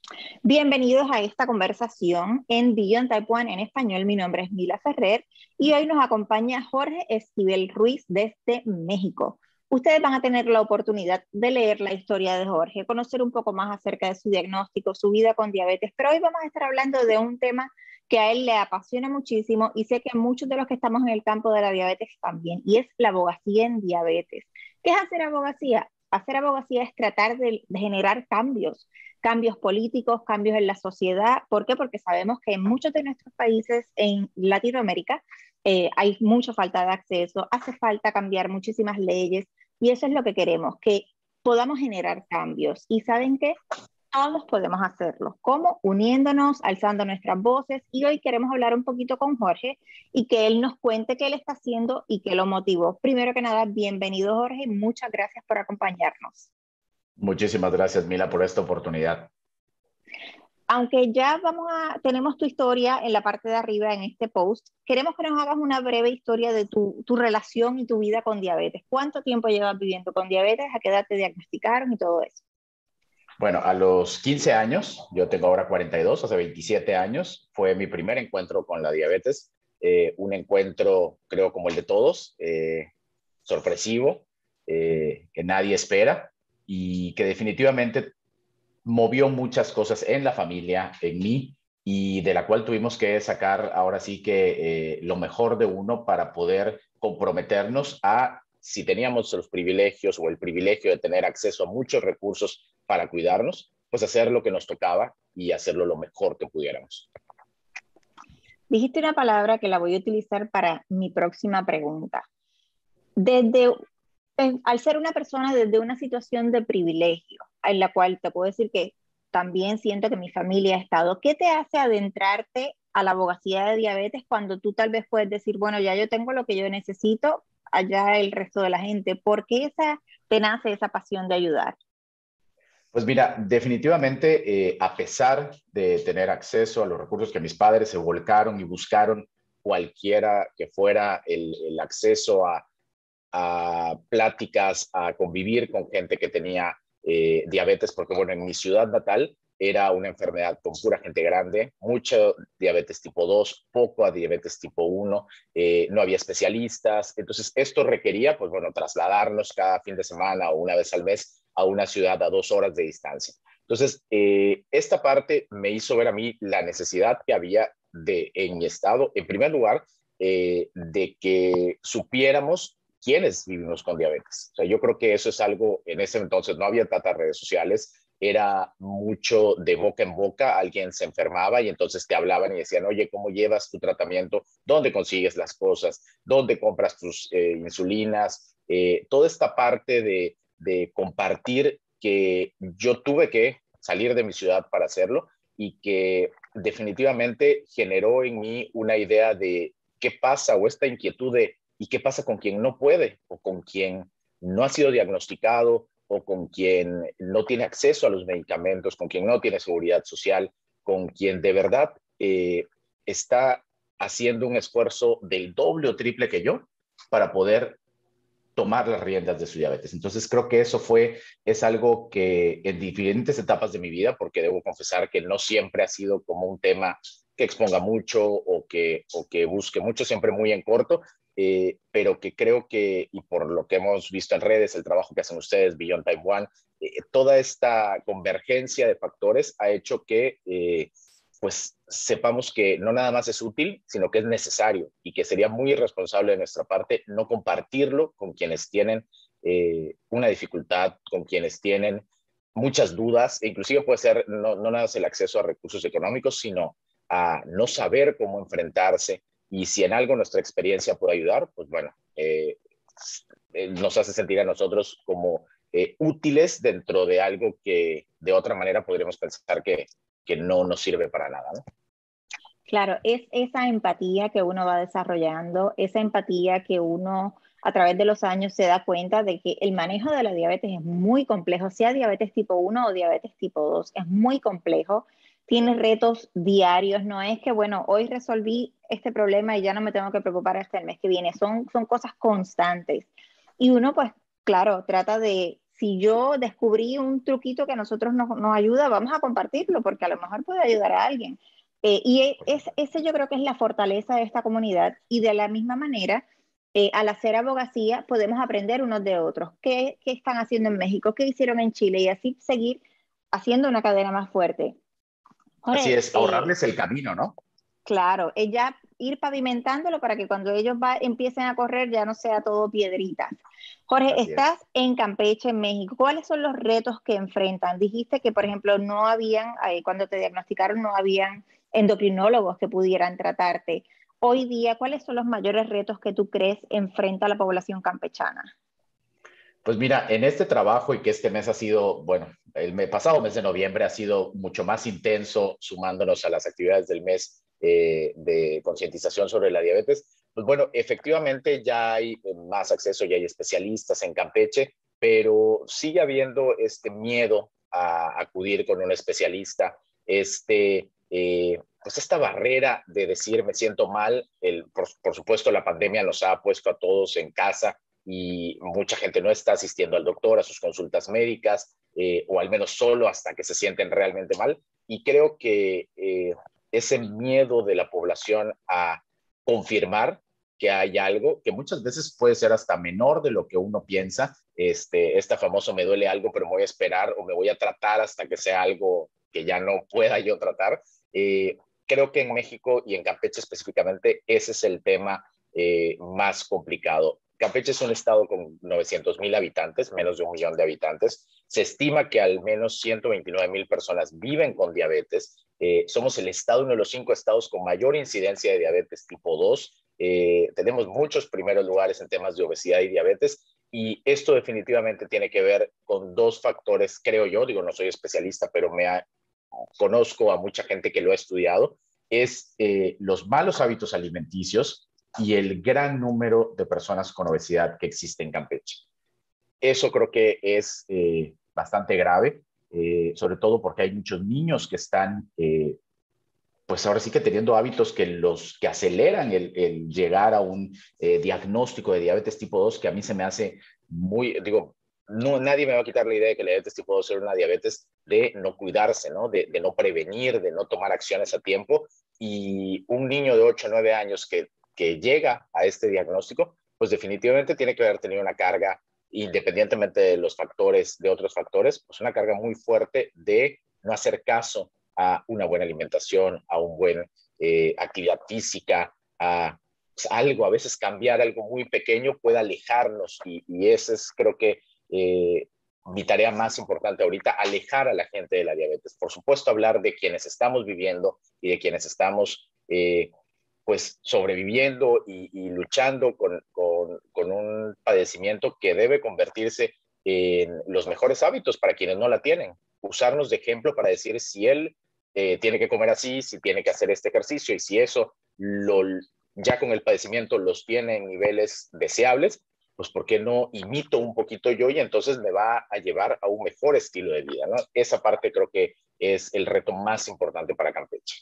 Bienvenidos a esta conversación en Beyond Type One en español. Mi nombre es Mila Ferrer y hoy nos acompaña Jorge Esquivel Ruiz desde México. Ustedes van a tener la oportunidad de leer la historia de Jorge, conocer un poco más acerca de su diagnóstico, su vida con diabetes, pero hoy vamos a estar hablando de un tema que a él le apasiona muchísimo y sé que muchos de los que estamos en el campo de la diabetes también, y es la abogacía en diabetes. ¿Qué es hacer abogacía? Hacer abogacía es tratar de generar cambios políticos, cambios en la sociedad. ¿Por qué? Porque sabemos que en muchos de nuestros países en Latinoamérica hay mucha falta de acceso, hace falta cambiar muchísimas leyes y eso es lo que queremos, que podamos generar cambios. ¿Y saben qué? Todos podemos hacerlo. ¿Cómo? Uniéndonos, alzando nuestras voces. Y hoy queremos hablar un poquito con Jorge y que él nos cuente qué él está haciendo y qué lo motivó. Primero que nada, bienvenido Jorge, muchas gracias por acompañarnos. Muchísimas gracias, Mila, por esta oportunidad. Aunque ya tenemos tu historia en la parte de arriba en este post, queremos que nos hagas una breve historia de tu relación y tu vida con diabetes. ¿Cuánto tiempo llevas viviendo con diabetes? ¿A qué edad te diagnosticaron y todo eso? Bueno, a los 15 años, yo tengo ahora 42, hace 27 años, fue mi primer encuentro con la diabetes. Un encuentro, creo, como el de todos, sorpresivo, que nadie espera y que definitivamente movió muchas cosas en la familia, en mí, y de la cual tuvimos que sacar ahora sí que lo mejor de uno para poder comprometernos a, si teníamos los privilegios o el privilegio de tener acceso a muchos recursos para cuidarnos, pues hacer lo que nos tocaba y hacerlo lo mejor que pudiéramos. Dijiste una palabra que la voy a utilizar para mi próxima pregunta. Desde, al ser una persona desde una situación de privilegio, en la cual te puedo decir que también siento que mi familia ha estado, ¿qué te hace adentrarte a la abogacía de diabetes cuando tú tal vez puedes decir, bueno, ya yo tengo lo que yo necesito, allá el resto de la gente? ¿Por qué te nace esa pasión de ayudar? Pues mira, definitivamente, a pesar de tener acceso a los recursos que mis padres se volcaron y buscaron cualquiera que fuera el acceso a pláticas, a convivir con gente que tenía diabetes, porque bueno, en mi ciudad natal era una enfermedad con pura gente grande, mucho diabetes tipo 2, poco a diabetes tipo 1, no había especialistas, entonces esto requería, pues bueno, trasladarnos cada fin de semana o una vez al mes a una ciudad a 2 horas de distancia. Entonces, esta parte me hizo ver a mí la necesidad que había en mi estado, en primer lugar, de que supiéramos quiénes vivimos con diabetes. O sea, yo creo que eso es algo, en ese entonces no había tantas redes sociales, era mucho de boca en boca, alguien se enfermaba y entonces te hablaban y decían, oye, ¿cómo llevas tu tratamiento? ¿Dónde consigues las cosas? ¿Dónde compras tus insulinas? Toda esta parte de compartir que yo tuve que salir de mi ciudad para hacerlo y que definitivamente generó en mí una idea de qué pasa o esta inquietud de ¿y qué pasa con quien no puede o con quien no ha sido diagnosticado o con quien no tiene acceso a los medicamentos, con quien no tiene seguridad social, con quien de verdad está haciendo un esfuerzo del doble o triple que yo para poder tomar las riendas de su diabetes? Entonces creo que es algo que en diferentes etapas de mi vida, porque debo confesar que no siempre ha sido como un tema que exponga mucho o que busque mucho, siempre muy en corto, pero que creo que, y por lo que hemos visto en redes, el trabajo que hacen ustedes, Beyond Type One, toda esta convergencia de factores ha hecho que pues sepamos que no nada más es útil, sino que es necesario y que sería muy irresponsable de nuestra parte no compartirlo con quienes tienen una dificultad, con quienes tienen muchas dudas, e inclusive puede ser no nada más el acceso a recursos económicos, sino a no saber cómo enfrentarse y si en algo nuestra experiencia puede ayudar, pues bueno, nos hace sentir a nosotros como útiles dentro de algo que de otra manera podríamos pensar que no nos sirve para nada, ¿no? Claro, es esa empatía que uno va desarrollando, esa empatía que uno a través de los años se da cuenta de que el manejo de la diabetes es muy complejo, sea diabetes tipo 1 o diabetes tipo 2, es muy complejo, tiene retos diarios, no es que, bueno, hoy resolví este problema y ya no me tengo que preocupar hasta el mes que viene, son cosas constantes. Y uno, pues, claro, trata de si yo descubrí un truquito que a nosotros nos ayuda, vamos a compartirlo porque a lo mejor puede ayudar a alguien. Ese yo creo que es la fortaleza de esta comunidad y de la misma manera, al hacer abogacía podemos aprender unos de otros. ¿Qué están haciendo en México? ¿Qué hicieron en Chile? Y así seguir haciendo una cadena más fuerte. Así Jorge, es, ahorrarles el camino, ¿no? claro, es ya ir pavimentándolo para que cuando ellos empiecen a correr ya no sea todo piedritas. Jorge, Así es. estás en Campeche, en México. ¿Cuáles son los retos que enfrentan? Dijiste que, por ejemplo, no habían, cuando te diagnosticaron, no habían endocrinólogos que pudieran tratarte. Hoy día, ¿cuáles son los mayores retos que tú crees enfrenta la población campechana? Pues mira, en este trabajo y que este mes ha sido, bueno, pasado mes de noviembre ha sido mucho más intenso, sumándonos a las actividades del mes de concientización sobre la diabetes. Pues bueno, efectivamente ya hay más acceso, ya hay especialistas en Campeche, pero sigue habiendo este miedo a acudir con un especialista, pues esta barrera de decir me siento mal. Por supuesto, la pandemia nos ha puesto a todos en casa y mucha gente no está asistiendo al doctor, a sus consultas médicas, o al menos solo hasta que se sienten realmente mal. Y creo que ese miedo de la población a confirmar que hay algo, que muchas veces puede ser hasta menor de lo que uno piensa, esta famoso me duele algo, pero me voy a esperar o me voy a tratar hasta que sea algo que ya no pueda yo tratar. Creo que en México y en Campeche específicamente ese es el tema más complicado. Campeche es un estado con 900,000 habitantes, menos de 1 millón de habitantes. Se estima que al menos 129,000 personas viven con diabetes. Somos el estado, uno de los 5 estados con mayor incidencia de diabetes tipo 2. Tenemos muchos primeros lugares en temas de obesidad y diabetes. Y esto definitivamente tiene que ver con 2 factores, creo yo, digo, no soy especialista, pero conozco a mucha gente que lo ha estudiado, es los malos hábitos alimenticios y el gran número de personas con obesidad que existe en Campeche. Eso creo que es bastante grave, sobre todo porque hay muchos niños que están, pues ahora sí que teniendo hábitos que aceleran el llegar a un diagnóstico de diabetes tipo 2 que a mí se me hace muy, digo, no, nadie me va a quitar la idea de que la diabetes tipo 2 es una diabetes de no cuidarse, ¿no? De no prevenir, de no tomar acciones a tiempo. Y un niño de 8 o 9 años que llega a este diagnóstico, pues definitivamente tiene que haber tenido una carga, independientemente de los factores, de otros factores, pues una carga muy fuerte de no hacer caso a una buena alimentación, a un buen actividad física, a pues, algo, a veces cambiar algo muy pequeño puede alejarnos y ese es creo que mi tarea más importante ahorita, alejar a la gente de la diabetes. Por supuesto, hablar de quienes estamos viviendo y de quienes estamos pues sobreviviendo y luchando con un padecimiento que debe convertirse en los mejores hábitos para quienes no la tienen. Usarnos de ejemplo para decir si él tiene que comer así, si tiene que hacer este ejercicio y si eso ya con el padecimiento los tiene en niveles deseables, pues ¿por qué no imito un poquito yo y entonces me va a llevar a un mejor estilo de vida, ¿no? Esa parte creo que es el reto más importante para Campeche.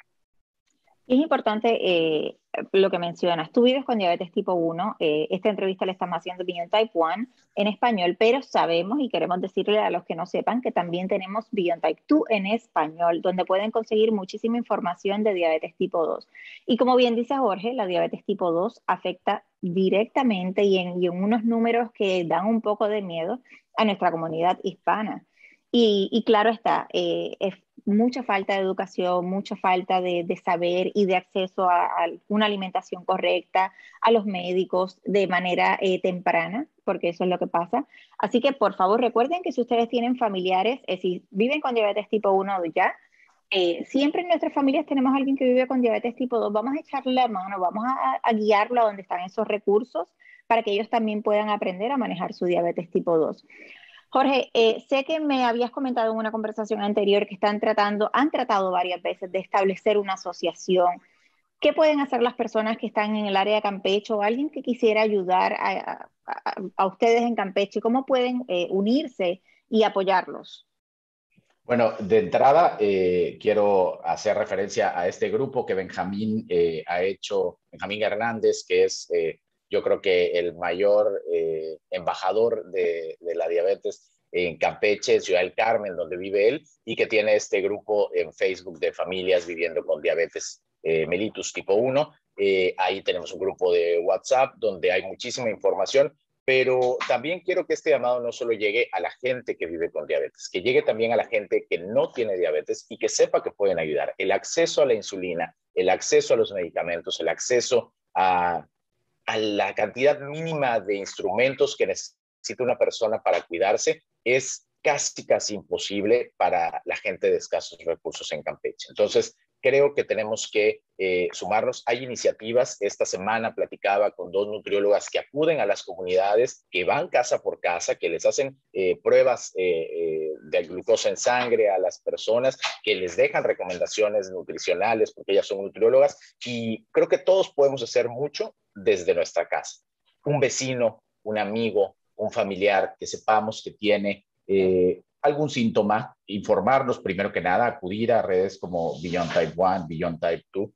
Es importante lo que mencionas. Tú vives con diabetes tipo 1. Esta entrevista la estamos haciendo Beyond Type 1 en español, pero sabemos y queremos decirle a los que no sepan que también tenemos Beyond Type 2 en español, donde pueden conseguir muchísima información de diabetes tipo 2. Y como bien dice Jorge, la diabetes tipo 2 afecta directamente y en unos números que dan un poco de miedo a nuestra comunidad hispana. Y claro está, es mucha falta de educación, mucha falta de saber y de acceso a una alimentación correcta, a los médicos de manera temprana, porque eso es lo que pasa. Así que por favor recuerden que si ustedes tienen familiares, si viven con diabetes tipo 1 ya, siempre en nuestras familias tenemos a alguien que vive con diabetes tipo 2. Vamos a echarle la mano, vamos a guiarlo a donde están esos recursos para que ellos también puedan aprender a manejar su diabetes tipo 2. Jorge, sé que me habías comentado en una conversación anterior que han tratado varias veces de establecer una asociación. ¿Qué pueden hacer las personas que están en el área de Campeche o alguien que quisiera ayudar a ustedes en Campeche? ¿Cómo pueden unirse y apoyarlos? Bueno, de entrada quiero hacer referencia a este grupo que Benjamín ha hecho, Benjamín Hernández, que es yo creo que el mayor embajador de la diabetes en Campeche, Ciudad del Carmen, donde vive él, y que tiene este grupo en Facebook de familias viviendo con diabetes mellitus tipo 1. Ahí tenemos un grupo de WhatsApp donde hay muchísima información, pero también quiero que este llamado no solo llegue a la gente que vive con diabetes, que llegue también a la gente que no tiene diabetes y que sepa que pueden ayudar. El acceso a la insulina, el acceso a los medicamentos, el acceso a la cantidad mínima de instrumentos que necesita una persona para cuidarse es casi imposible para la gente de escasos recursos en Campeche. Entonces, creo que tenemos que sumarnos. Hay iniciativas. Esta semana platicaba con 2 nutriólogas que acuden a las comunidades, que van casa por casa, que les hacen pruebas de glucosa en sangre a las personas, que les dejan recomendaciones nutricionales, porque ellas son nutriólogas, y creo que todos podemos hacer mucho desde nuestra casa. Un vecino, un amigo, un familiar que sepamos que tiene algún síntoma, informarnos primero que nada, acudir a redes como Beyond Type 1, Beyond Type 2,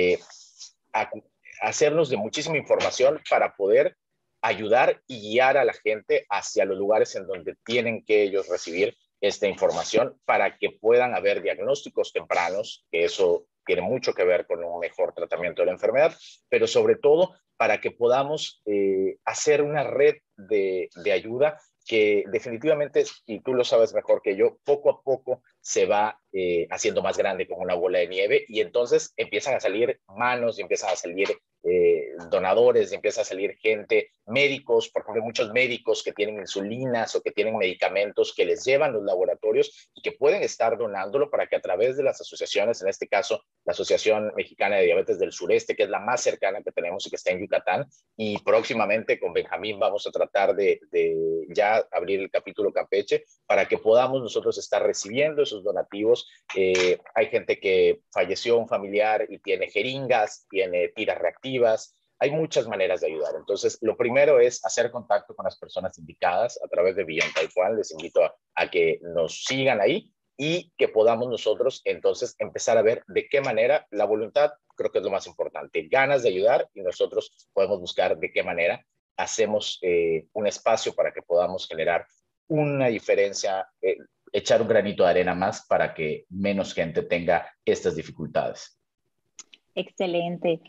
hacernos de muchísima información para poder ayudar y guiar a la gente hacia los lugares en donde tienen que ellos recibir esta información para que puedan haber diagnósticos tempranos, que eso tiene mucho que ver con un mejor tratamiento de la enfermedad, pero sobre todo para que podamos hacer una red de ayuda que definitivamente, y tú lo sabes mejor que yo, poco a poco se va haciendo más grande como una bola de nieve, y entonces empiezan a salir manos y empiezan a salir donadores, y empieza a salir gente, médicos, por ejemplo, muchos médicos que tienen insulinas o que tienen medicamentos que les llevan los laboratorios y que pueden estar donándolo para que a través de las asociaciones, en este caso la Asociación Mexicana de Diabetes del Sureste, que es la más cercana que tenemos y que está en Yucatán, y próximamente con Benjamín vamos a tratar de ya abrir el capítulo Campeche para que podamos nosotros estar recibiendo esos donativos. Hay gente que falleció, un familiar, y tiene jeringas, tiene tiras reactivas. Hay muchas maneras de ayudar. Entonces, lo primero es hacer contacto con las personas indicadas a través de Beyond Type 1. Les invito a que nos sigan ahí y que podamos nosotros entonces empezar a ver de qué manera la voluntad, creo que es lo más importante, ganas de ayudar, y nosotros podemos buscar de qué manera hacemos un espacio para que podamos generar una diferencia, echar un granito de arena más para que menos gente tenga estas dificultades. Excelente.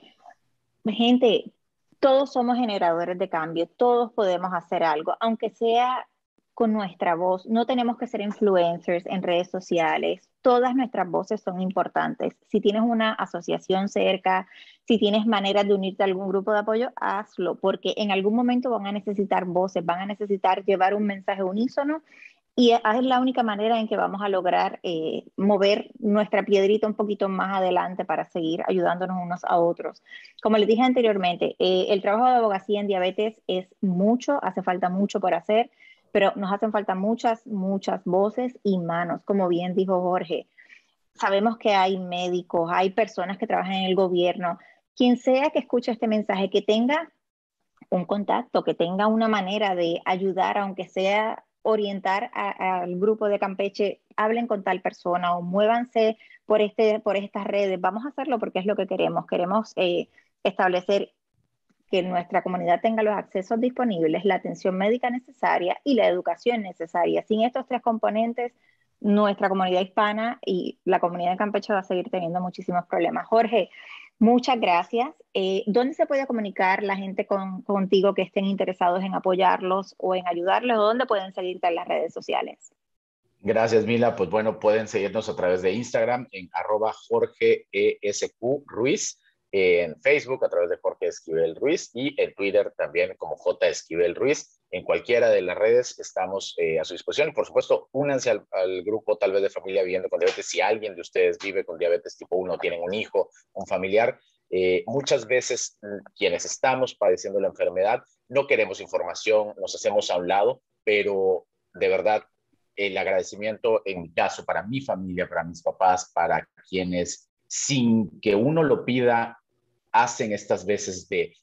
Gente, todos somos generadores de cambio, todos podemos hacer algo, aunque sea con nuestra voz. No tenemos que ser influencers en redes sociales. Todas nuestras voces son importantes. Si tienes una asociación cerca, si tienes maneras de unirte a algún grupo de apoyo, hazlo, porque en algún momento van a necesitar voces, van a necesitar llevar un mensaje unísono, y es la única manera en que vamos a lograr mover nuestra piedrita un poquito más adelante para seguir ayudándonos unos a otros. Como les dije anteriormente, el trabajo de abogacía en diabetes es mucho, hace falta mucho por hacer, pero nos hacen falta muchas voces y manos, como bien dijo Jorge. Sabemos que hay médicos, hay personas que trabajan en el gobierno. Quien sea que escuche este mensaje, que tenga un contacto, que tenga una manera de ayudar, aunque sea orientar al grupo de Campeche, hablen con tal persona o muévanse por estas redes. Vamos a hacerlo porque es lo que queremos. Queremos establecer que nuestra comunidad tenga los accesos disponibles, la atención médica necesaria y la educación necesaria. Sin estos 3 componentes, nuestra comunidad hispana y la comunidad de Campeche va a seguir teniendo muchísimos problemas. Jorge, muchas gracias. ¿Dónde se puede comunicar la gente contigo que estén interesados en apoyarlos o en ayudarles? ¿O dónde pueden seguirte en las redes sociales? Gracias, Mila. Pues bueno, pueden seguirnos a través de Instagram en @JorgeESQ Ruiz, en Facebook a través de Jorge Esquivel Ruiz, y en Twitter también como J Esquivel Ruiz. En cualquiera de las redes estamos a su disposición. Y por supuesto, únanse al grupo tal vez de familia viviendo con diabetes. Si alguien de ustedes vive con diabetes tipo 1, tienen un hijo, un familiar, muchas veces quienes estamos padeciendo la enfermedad no queremos información, nos hacemos a un lado, pero de verdad el agradecimiento en mi caso para mi familia, para mis papás, para quienes sin que uno lo pida hacen estas veces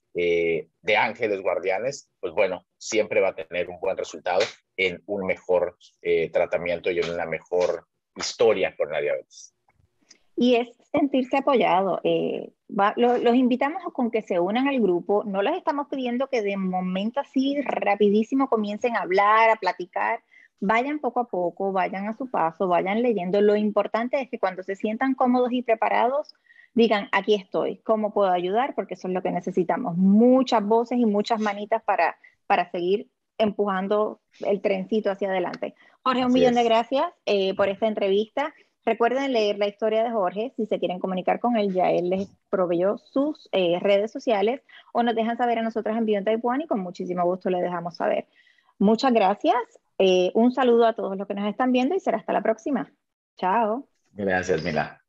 de ángeles guardianes, pues bueno, siempre va a tener un buen resultado en un mejor tratamiento y en una mejor historia con la diabetes. Y es sentirse apoyado. Los invitamos con que se unan al grupo. No les estamos pidiendo que de momento así rapidísimo comiencen a hablar, a platicar. Vayan poco a poco, vayan a su paso, vayan leyendo. Lo importante es que cuando se sientan cómodos y preparados, digan, aquí estoy, ¿cómo puedo ayudar? Porque eso es lo que necesitamos. Muchas voces y muchas manitas para seguir empujando el trencito hacia adelante. Jorge, un Así millón de es. gracias por esta entrevista. Recuerden leer la historia de Jorge. Si se quieren comunicar con él, ya él les proveyó sus redes sociales o nos dejan saber a nosotros en Beyond Taiwan y con muchísimo gusto les dejamos saber. Muchas gracias. Un saludo a todos los que nos están viendo y será hasta la próxima. Chao. Gracias, Mila.